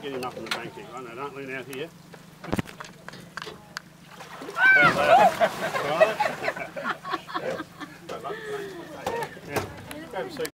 get him up in the bank here. Right, now don't lean out here. How's that? Right.